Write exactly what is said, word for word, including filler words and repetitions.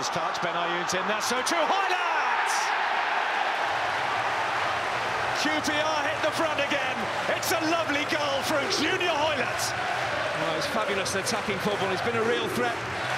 Carroll's touch, Ben Ayoun's in, that's so true, HOILETT'S! Q P R hit the front again, it's a lovely goal from Junior HOILETT'S. Well, it's fabulous attacking football, he's been a real threat